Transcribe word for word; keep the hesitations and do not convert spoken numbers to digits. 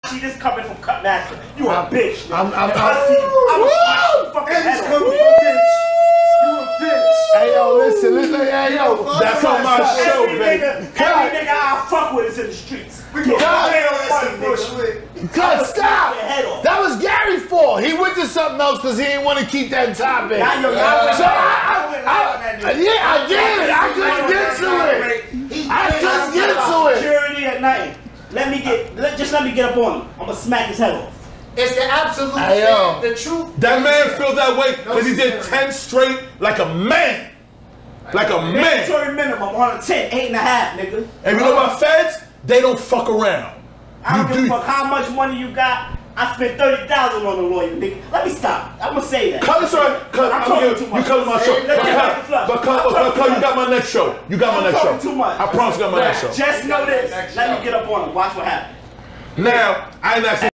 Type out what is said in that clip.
She just coming from Cut Master. You a I'm, bitch. I'm, I'm, I'm, I'm, I'm a fucking head coming off. from bitch. You a bitch. Hey yo, listen, listen, hey yo. That's on my show, Every baby. nigga, every nigga I fuck with is in the streets. We can God. play on this bullshit. Cut, stop. Your head off. That was Gary's fault. He went to something else because he didn't want to keep that topic. Now you're So not I, I, I, yeah, I did. I couldn't get to it. I couldn't get to it. Security at night. Let me get, let, just let me get up on him. I'm gonna smack his head off. It's the absolute Hey, fact, yo. the truth. That man feel that way because he did ten straight like a man. Like a man. Mandatory minimum on a ten, eight and a half, nigga. And you know about feds? They don't fuck around. I don't You give a do- fuck how much money you got. I spent thirty thousand on a lawyer, nigga. Let me stop. I'm gonna say that. Cut it, sorry. Cut. I'm I'm talking gonna too you much. come to my show. Let's But get back to cut, flush. but cut, I'm but cut, talking cut, you too got my next show. You got my I'm next talking show. too much. I promise you got my next show. Just know this. Let me get up on him. Watch what happens. Now, I ain't asking.